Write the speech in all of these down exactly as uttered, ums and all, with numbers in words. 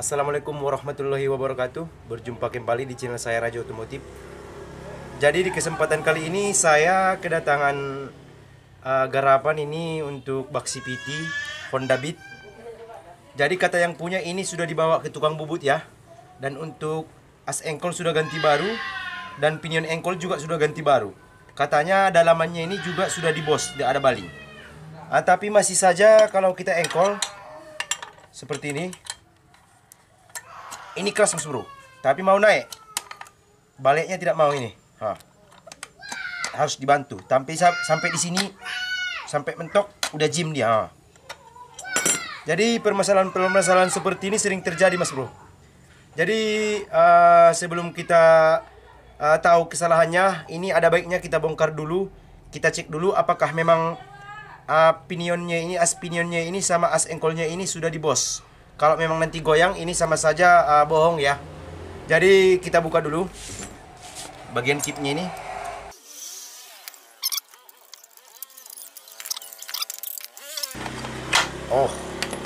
Assalamualaikum warahmatullahi wabarakatuh. Berjumpa kembali di channel saya Raja Otomotif. Jadi di kesempatan kali ini saya kedatangan uh, garapan ini untuk bak C V T Honda Beat. Jadi kata yang punya ini sudah dibawa ke tukang bubut ya. Dan untuk as engkol sudah ganti baru dan pinion engkol juga sudah ganti baru. Katanya dalamannya ini juga sudah dibos, tidak ada baling. Ah, tapi masih saja kalau kita engkol seperti ini. Ini keras mas bro, tapi mau naik, baliknya tidak mau ini. Ha. Harus dibantu. Sampai sampai di sini, sampai mentok, udah jim dia. Ha. Jadi permasalahan-permasalahan seperti ini sering terjadi mas bro. Jadi uh, sebelum kita uh, tahu kesalahannya, ini ada baiknya kita bongkar dulu, kita cek dulu apakah memang uh, pinionnya ini, as pinionnya ini sama as engkolnya ini sudah dibos. Kalau memang nanti goyang, ini sama saja uh, bohong ya. Jadi kita buka dulu bagian kipnya ini. Oh.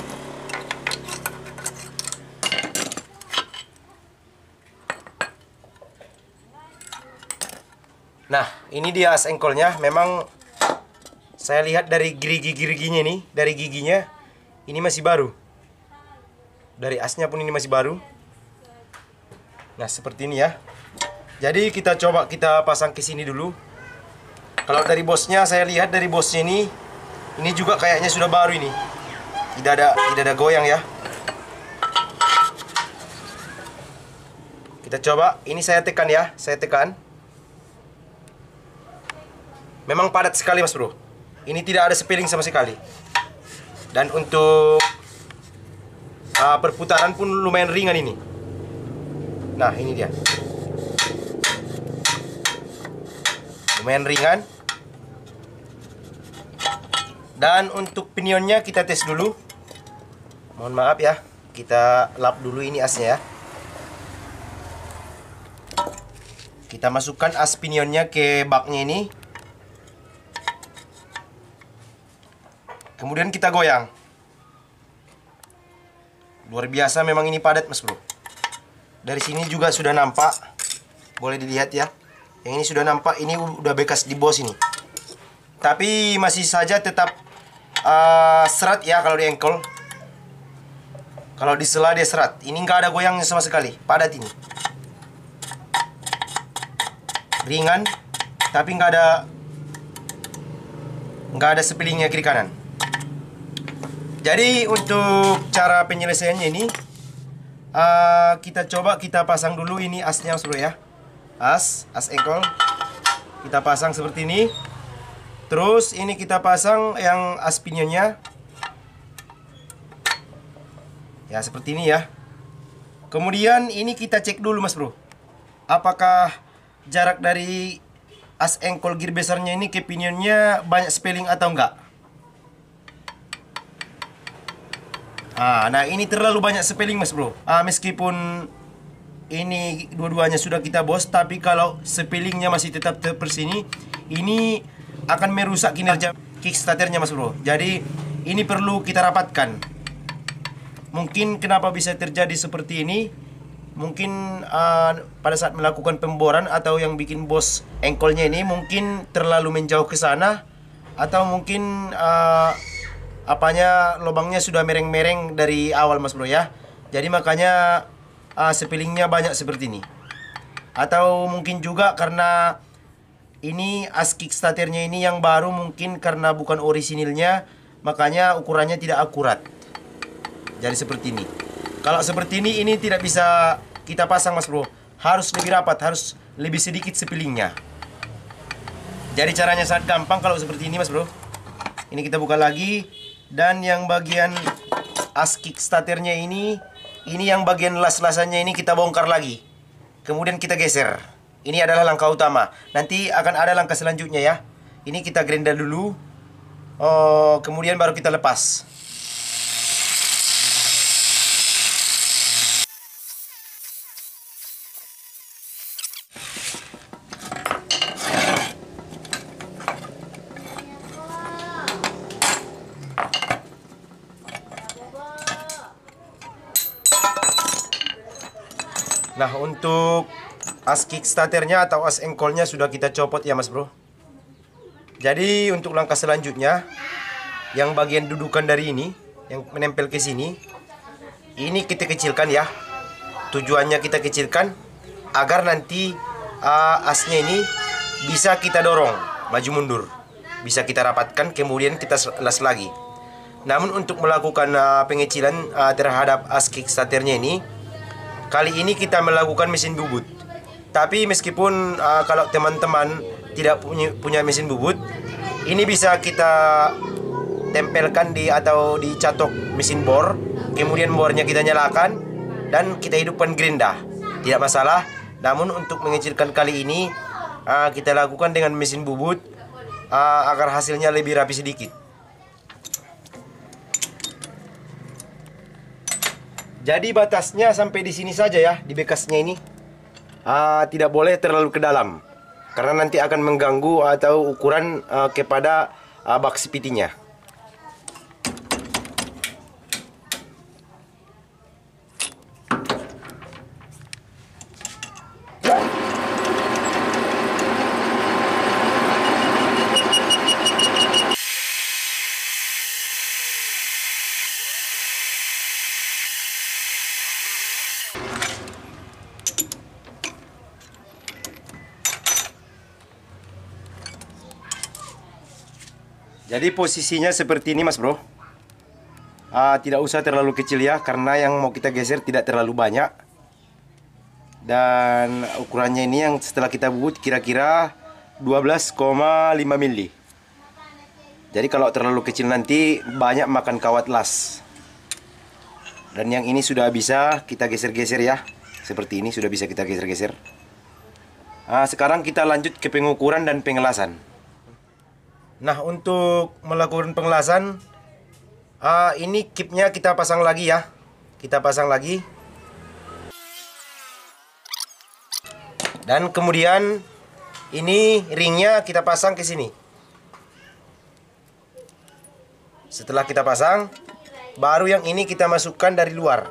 Nah, ini dia as engkolnya. Memang saya lihat dari gerigi-geriginya nih, dari giginya ini masih baru. Dari asnya pun ini masih baru. Nah seperti ini ya. Jadi kita coba kita pasang ke sini dulu. Kalau dari bosnya, saya lihat dari bosnya ini, ini juga kayaknya sudah baru ini. Tidak ada tidak ada goyang ya. Kita coba. Ini saya tekan ya, saya tekan. Memang padat sekali mas bro. Ini tidak ada sepeling sama sekali. Dan untuk Uh, perputaran pun lumayan ringan ini. Nah ini dia, lumayan ringan. Dan untuk pinionnya kita tes dulu. Mohon maaf ya, kita lap dulu ini asnya ya. Kita masukkan as pinionnya ke baknya ini. Kemudian kita goyang. Luar biasa memang ini padat mas bro. Dari sini juga sudah nampak. Boleh dilihat ya. Yang ini sudah nampak, ini udah bekas di bos ini. Tapi masih saja tetap uh, serat ya kalau di engkol. Kalau di sela dia serat. Ini nggak ada goyangnya sama sekali. Padat ini. Ringan. Tapi nggak ada nggak ada sepelingnya kiri kanan. Jadi untuk cara penyelesaiannya ini uh, kita coba kita pasang dulu ini asnya mas bro ya. As, as engkol kita pasang seperti ini. Terus ini kita pasang yang as pinionnya. Ya seperti ini ya. Kemudian ini kita cek dulu mas bro, apakah jarak dari as engkol gear besarnya ini ke pinionnya banyak sepeling atau enggak. Ah, nah ini terlalu banyak sepeling mas bro. Ah, meskipun ini dua-duanya sudah kita bos, tapi kalau sepelingnya masih tetap tersini, ini akan merusak kinerja kickstarternya mas bro. Jadi ini perlu kita rapatkan. Mungkin kenapa bisa terjadi seperti ini, mungkin uh, pada saat melakukan pemboran atau yang bikin bos engkolnya ini mungkin terlalu menjauh ke sana, atau mungkin uh, apanya lubangnya sudah mereng-mereng dari awal mas bro ya. Jadi makanya uh, sepelingnya banyak seperti ini. Atau mungkin juga karena ini as kickstarternya ini yang baru, mungkin karena bukan orisinilnya, makanya ukurannya tidak akurat. Jadi seperti ini. Kalau seperti ini, ini tidak bisa kita pasang mas bro. Harus lebih rapat, harus lebih sedikit sepelingnya. Jadi caranya sangat gampang kalau seperti ini mas bro. Ini kita buka lagi. Dan yang bagian as kickstarternya ini, ini yang bagian las-lasannya ini kita bongkar lagi. Kemudian kita geser. Ini adalah langkah utama. Nanti akan ada langkah selanjutnya ya. Ini kita grenda dulu. Oh, kemudian baru kita lepas. Nah, untuk as kickstarternya atau as engkolnya sudah kita copot ya Mas Bro. Jadi untuk langkah selanjutnya, yang bagian dudukan dari ini yang menempel ke sini, ini kita kecilkan ya. Tujuannya kita kecilkan agar nanti uh, asnya ini bisa kita dorong maju mundur, bisa kita rapatkan, kemudian kita las lagi. Namun untuk melakukan uh, pengecilan uh, terhadap as kickstarternya ini, kali ini kita melakukan mesin bubut. Tapi meskipun uh, kalau teman-teman tidak punya, punya mesin bubut, ini bisa kita tempelkan di atau dicatok mesin bor, kemudian bornya kita nyalakan dan kita hidupkan gerinda, tidak masalah. Namun untuk mengecilkan kali ini uh, kita lakukan dengan mesin bubut uh, agar hasilnya lebih rapi sedikit. Jadi batasnya sampai di sini saja ya, di bekasnya ini. Uh, tidak boleh terlalu ke dalam, karena nanti akan mengganggu atau ukuran uh, kepada uh, bak spitinya. Jadi posisinya seperti ini Mas Bro. uh, Tidak usah terlalu kecil ya, karena yang mau kita geser tidak terlalu banyak. Dan ukurannya ini yang setelah kita bubut kira-kira dua belas koma lima mili. Jadi kalau terlalu kecil nanti banyak makan kawat las. Dan yang ini sudah bisa kita geser-geser ya. Seperti ini sudah bisa kita geser-geser. uh, Sekarang kita lanjut ke pengukuran dan pengelasan. Nah, untuk melakukan pengelasan, uh, ini kipnya kita pasang lagi ya. Kita pasang lagi. Dan kemudian ini ringnya kita pasang ke sini. Setelah kita pasang, baru yang ini kita masukkan dari luar.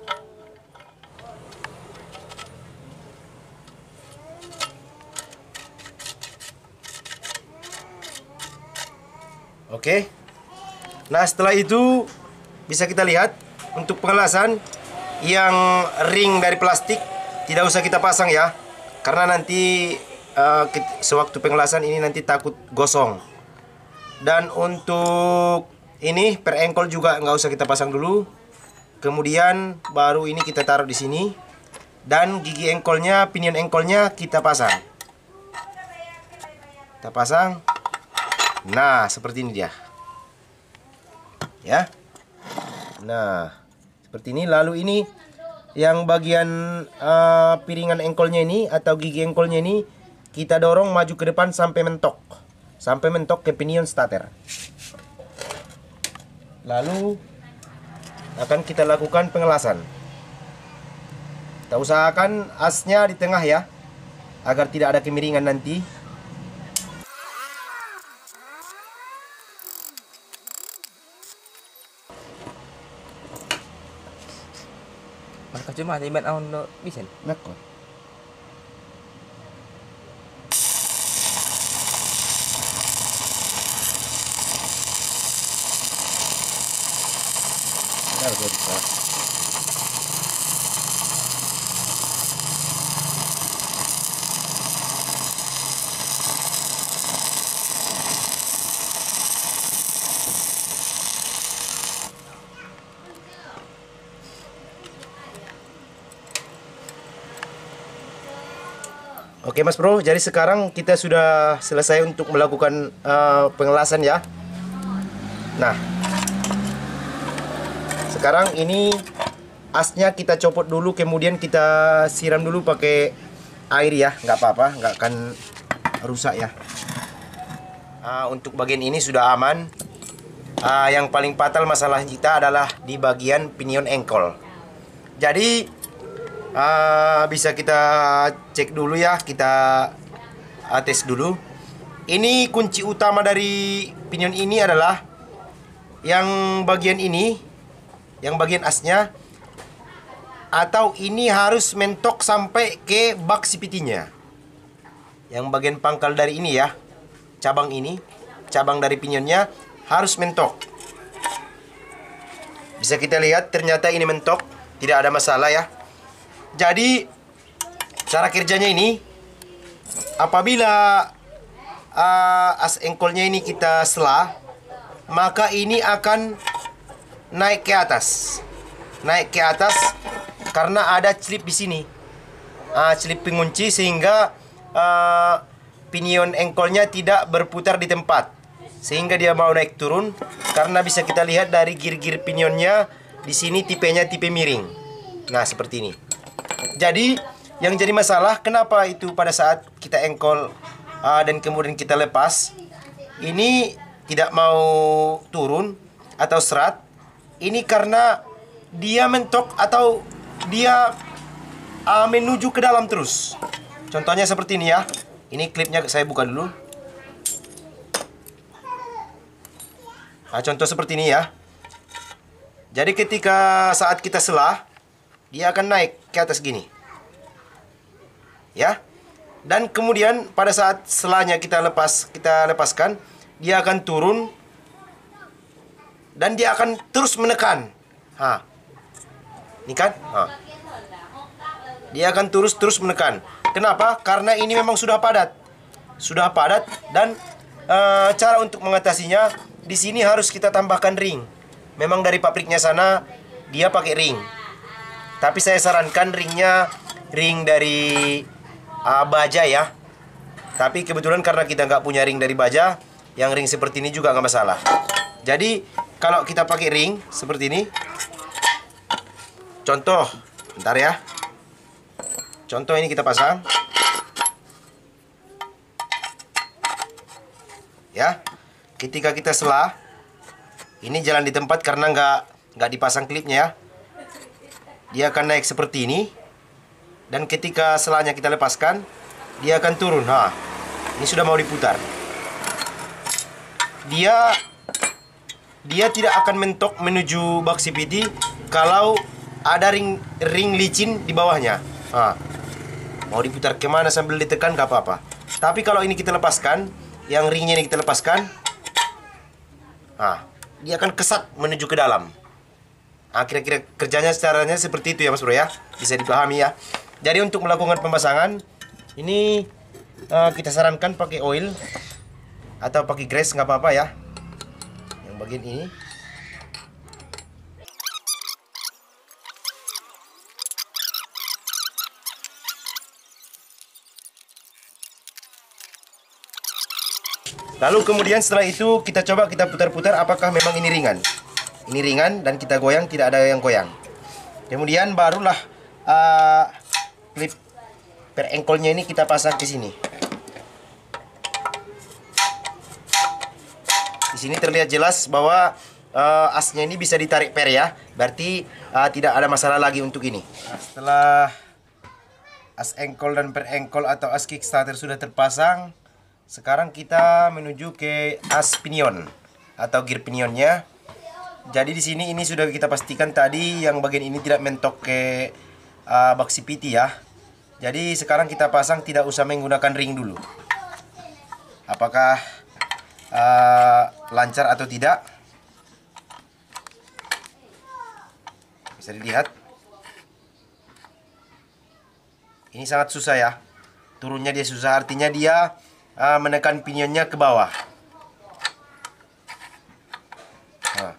Oke. Nah, setelah itu bisa kita lihat untuk pengelasan yang ring dari plastik tidak usah kita pasang ya, karena nanti uh, sewaktu pengelasan ini nanti takut gosong. Dan untuk ini per engkol juga nggak usah kita pasang dulu. Kemudian baru ini kita taruh di sini, dan gigi engkolnya, pinion engkolnya kita pasang. Kita pasang. Nah, seperti ini dia. Ya. Nah, seperti ini. Lalu ini yang bagian uh, piringan engkolnya ini atau gigi engkolnya ini kita dorong maju ke depan sampai mentok. Sampai mentok ke pinion starter. Lalu akan kita lakukan pengelasan. Kita usahakan asnya di tengah ya, agar tidak ada kemiringan nanti. Maka cuma tibat on no bisa. Nakot. Benar bisa. Oke Mas Bro, jadi sekarang kita sudah selesai untuk melakukan uh, pengelasan ya. Nah, sekarang ini asnya kita copot dulu, kemudian kita siram dulu pakai air ya, nggak apa-apa, nggak akan rusak ya. Uh, untuk bagian ini sudah aman. Uh, yang paling fatal masalah kita adalah di bagian pinion engkol. Jadi Uh, bisa kita cek dulu ya, kita uh, tes dulu. Ini kunci utama dari pinion ini adalah yang bagian ini, yang bagian asnya atau ini harus mentok sampai ke bak C P T-nya. Yang bagian pangkal dari ini ya, cabang ini, cabang dari pinionnya harus mentok. Bisa kita lihat ternyata ini mentok, tidak ada masalah ya. Jadi cara kerjanya ini, apabila uh, as engkolnya ini kita sela, maka ini akan naik ke atas, naik ke atas karena ada celip di sini, uh, celip pengunci, sehingga uh, pinion engkolnya tidak berputar di tempat, sehingga dia mau naik turun. Karena bisa kita lihat dari gir-gir pinionnya di sini tipenya tipe miring. Nah seperti ini. Jadi yang jadi masalah kenapa itu pada saat kita engkol uh, dan kemudian kita lepas, ini tidak mau turun atau serat. Ini karena dia mentok atau dia uh, menuju ke dalam terus. Contohnya seperti ini ya. Ini klipnya saya buka dulu. Nah, contoh seperti ini ya. Jadi ketika saat kita sela, dia akan naik ke atas gini. Ya. Dan kemudian pada saat selanya kita lepas, kita lepaskan, dia akan turun dan dia akan terus menekan. Ha. Ini kan? Ha. Dia akan terus-terus menekan. Kenapa? Karena ini memang sudah padat. Sudah padat dan e, cara untuk mengatasinya di sini harus kita tambahkan ring. Memang dari pabriknya sana dia pakai ring. Tapi saya sarankan ringnya ring dari uh, baja ya. Tapi kebetulan karena kita nggak punya ring dari baja, yang ring seperti ini juga nggak masalah. Jadi kalau kita pakai ring seperti ini, contoh, bentar ya. Contoh ini kita pasang, ya. Ketika kita sela, ini jalan di tempat karena nggak nggak dipasang klipnya ya. Dia akan naik seperti ini, dan ketika selanya kita lepaskan, dia akan turun. Nah, ini sudah mau diputar. Dia dia tidak akan mentok menuju bak C P T kalau ada ring ring licin di bawahnya. Nah, mau diputar kemana sambil ditekan nggak apa-apa. Tapi kalau ini kita lepaskan, yang ringnya ini kita lepaskan, nah, dia akan kesat menuju ke dalam. Nah, kira-kira kerjanya caranya seperti itu ya Mas Bro ya. Bisa dipahami ya. Jadi untuk melakukan pemasangan ini uh, kita sarankan pakai oil atau pakai grease nggak apa-apa ya. Yang bagian ini. Lalu kemudian setelah itu kita coba kita putar-putar apakah memang ini ringan. Ini ringan dan kita goyang tidak ada yang goyang. Kemudian barulah uh, klip per engkolnya ini kita pasang ke sini. Di sini terlihat jelas bahwa uh, asnya ini bisa ditarik per ya. Berarti uh, tidak ada masalah lagi untuk ini. Nah, setelah as engkol dan per engkol atau as kickstarter sudah terpasang, sekarang kita menuju ke as pinion atau gear pinionnya. Jadi di sini ini sudah kita pastikan tadi yang bagian ini tidak mentok ke uh, bak C P T ya. Jadi sekarang kita pasang tidak usah menggunakan ring dulu. Apakah uh, lancar atau tidak? Bisa dilihat. Ini sangat susah ya. Turunnya dia susah, artinya dia uh, menekan pinionnya ke bawah. Nah.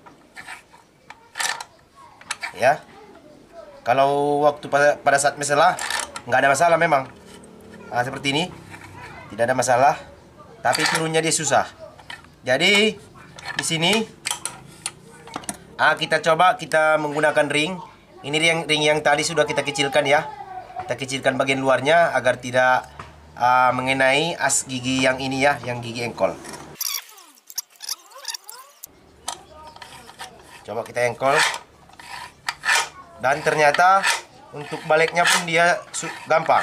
Ya, kalau waktu pada, pada saat mesela nggak ada masalah memang. Nah, seperti ini tidak ada masalah, tapi turunnya dia susah. Jadi di sini ah, kita coba kita menggunakan ring. Ini ring ring yang tadi sudah kita kecilkan ya. Kita kecilkan bagian luarnya agar tidak ah, mengenai as gigi yang ini ya, yang gigi engkol. Coba kita engkol. Dan ternyata untuk baliknya pun dia gampang.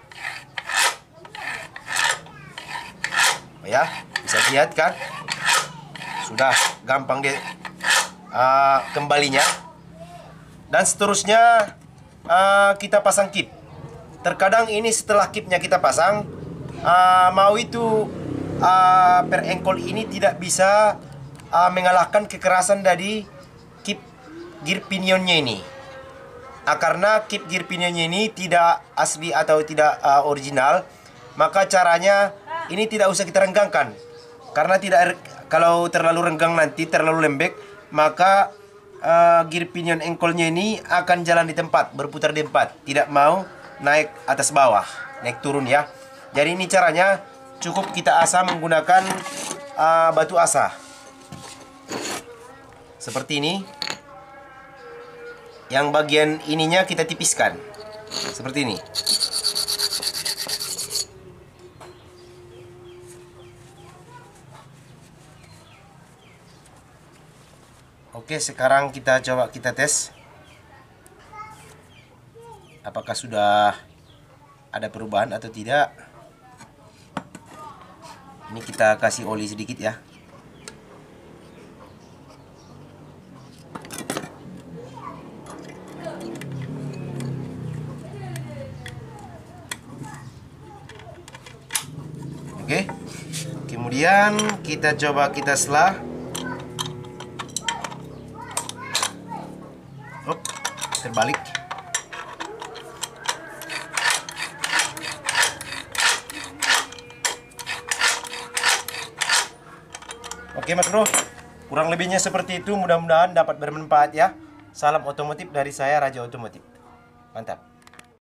Oh ya, bisa lihat kan? Sudah gampang dia uh, kembalinya. Dan seterusnya uh, kita pasang kip. Terkadang ini setelah kipnya kita pasang, uh, mau itu uh, per engkol ini tidak bisa uh, mengalahkan kekerasan dari kip gear pinionnya ini. Uh, karena kip gear pinionnya ini tidak asli atau tidak uh, original, maka caranya ini tidak usah kita renggangkan. Karena tidak, kalau terlalu renggang nanti terlalu lembek, maka uh, gear pinion engkolnya ini akan jalan di tempat, berputar di tempat, tidak mau naik atas bawah, naik turun ya. Jadi ini caranya, cukup kita asa menggunakan uh, batu asa seperti ini. Yang bagian ininya kita tipiskan seperti ini. Oke, sekarang kita coba kita tes apakah sudah ada perubahan atau tidak. Ini kita kasih oli sedikit ya. Oke, kemudian kita coba kita selah. Op, terbalik. Oke Mas Bro, kurang lebihnya seperti itu. Mudah-mudahan dapat bermanfaat ya. Salam otomotif dari saya, Raja Otomotif. Mantap.